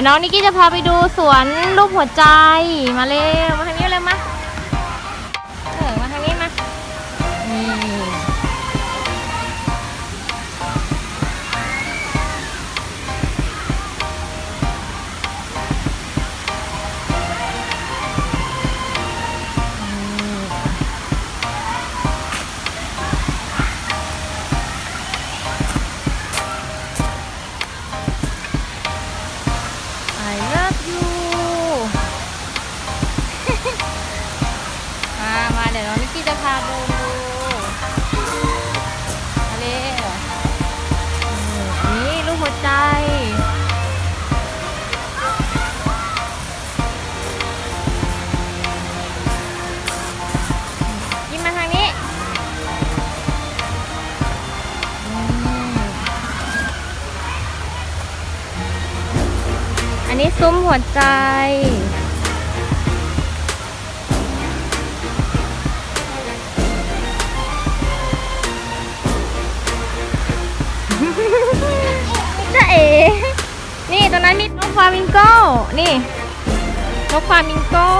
ยวน้องนิกกี้จะพาไปดูสวนรูปหัวใจมาเร็วมาทางนี้เลยมามาทางนี้มานี่เดี๋ยวน้องนิกกี้จะพาดูมาเร็วนี่รูปหัวใจยิ้มมาทางนี้อันนี้ซุ้มหัวใจจ้าเอ๋นี่ตอนนั้นมีนกฟลามิงโก้นี่นกฟลามิงโก้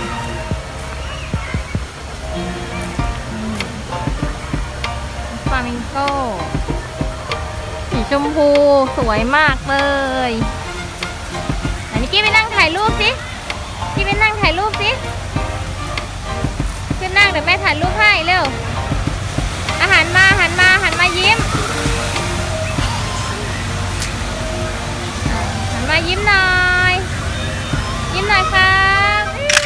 ฟลามิงโก้สีชมพูสวยมากเลยอันนี้กี้ไปนั่งถ่ายรูปสิกี้ไปนั่งถ่ายรูปสิขึ้นนั่งเดี๋ยวแม่ถ่ายรูปให้เร็วหันมายิ้มหันมายิ้มหน่อยครับ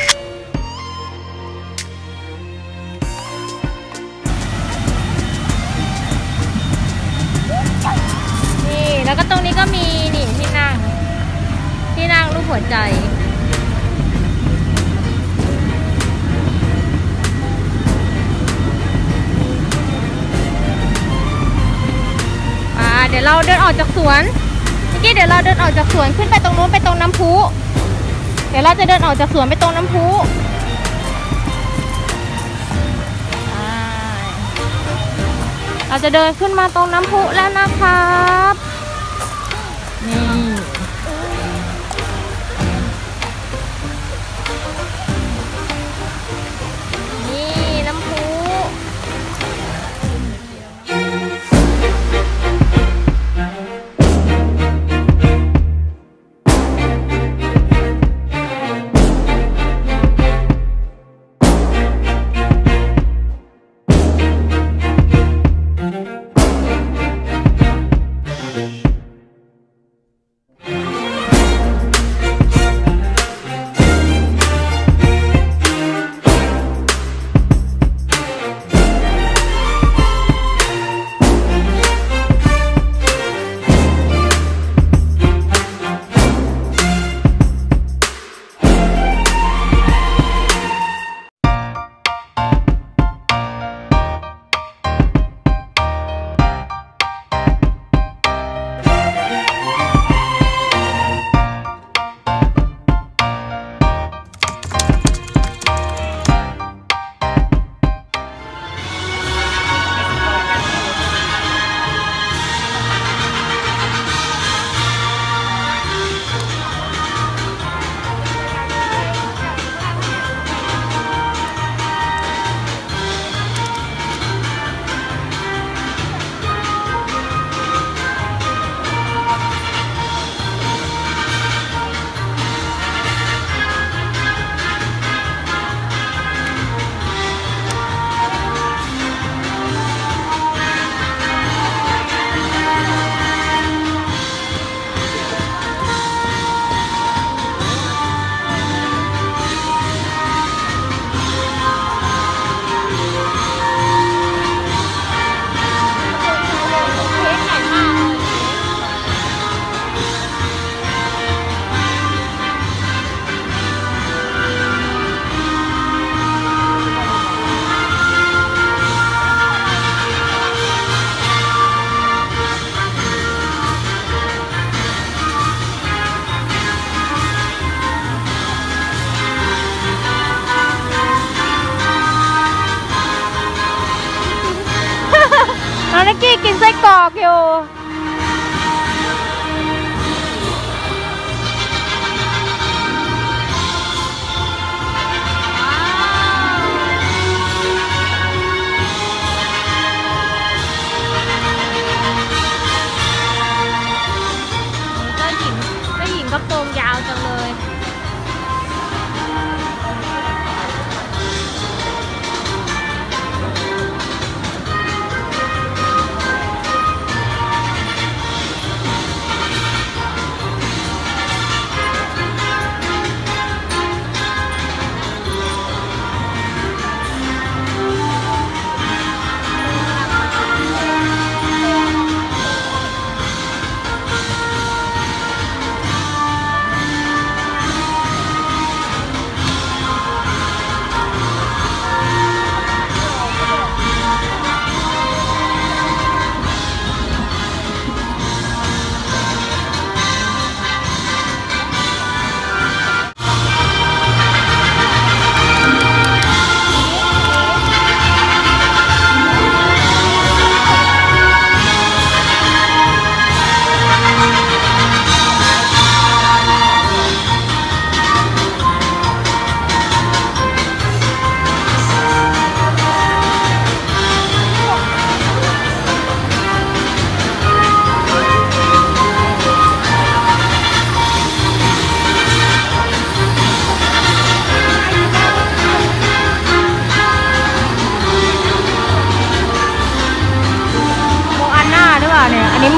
นี่แล้วก็ตรงนี้ก็มีนี่ที่นั่งรูปหัวใจเดี๋ยวเราเดินออกจากสวนเมื่อกี้เดี๋ยวเราเดินออกจากสวนขึ้นไปตรงนู้นไปตรงน้ำพุเดี๋ยวเราจะเดินออกจากสวนไปตรงน้ำพุเราจะเดินขึ้นมาตรงน้ำพุแล้วนะครับนี่น้ำพุ นิกกี้กินไส้กรอกอยู่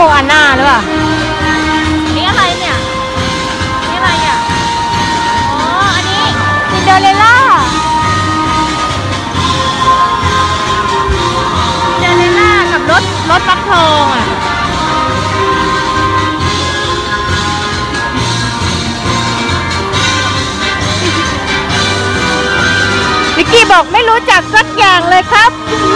อาน่าหรือเปล่านี่อะไรเนี่ยนี่อะไรอ่ะอ๋ออันนี้ซินเดอเรลล่ากับรถฟักทองอ่ะวิกกี้บอกไม่รู้จักสักอย่างเลยครับ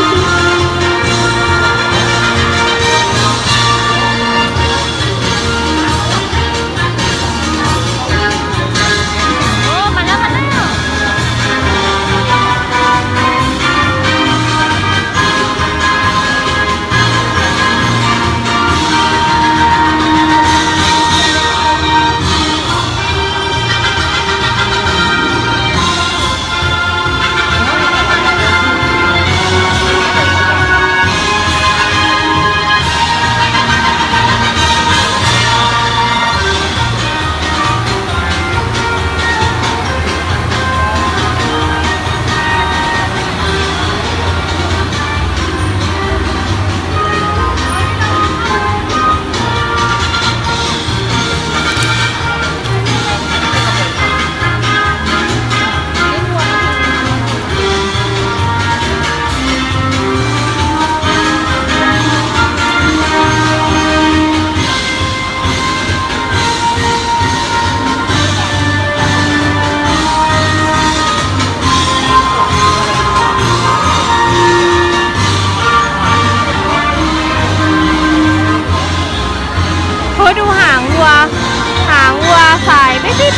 ดูหางวัวสายไม่ดิ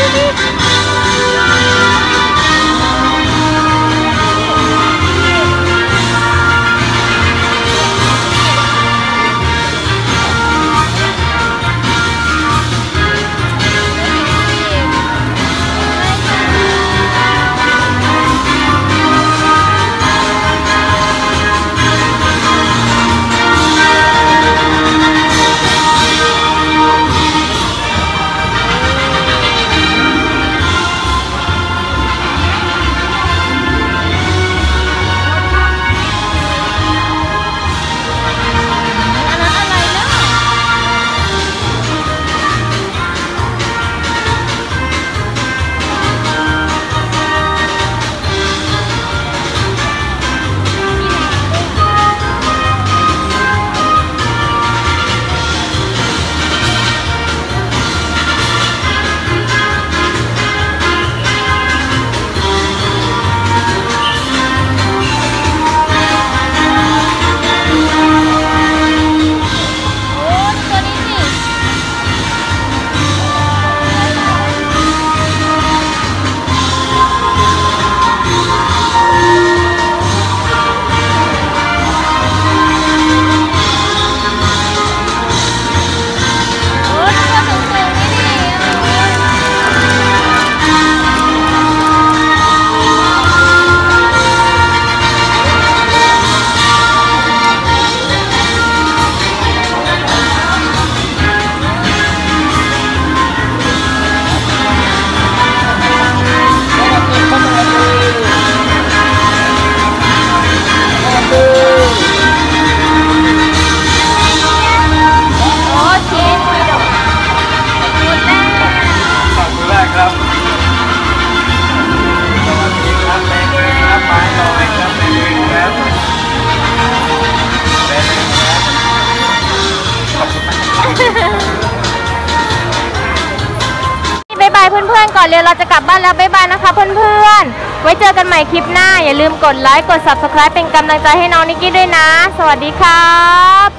บ๊ายบายเพื่อนๆก่อนเร็วเราจะกลับบ้านแล้วบ๊ายบายนะคะเพื่อนๆไว้เจอกันใหม่คลิปหน้าอย่าลืมกดไลค์กด Subscribe เป็นกำลังใจให้น้องนิกกี้ด้วยนะสวัสดีครับ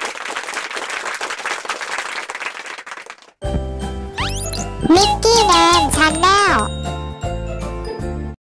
มิกกี้นะ